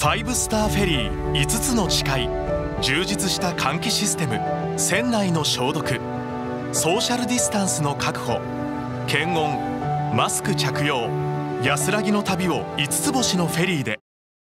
5スターフェリー5つの誓い、充実した換気システム、船内の消毒、ソーシャルディスタンスの確保、検温、マスク着用、安らぎの旅を5つ星のフェリーで。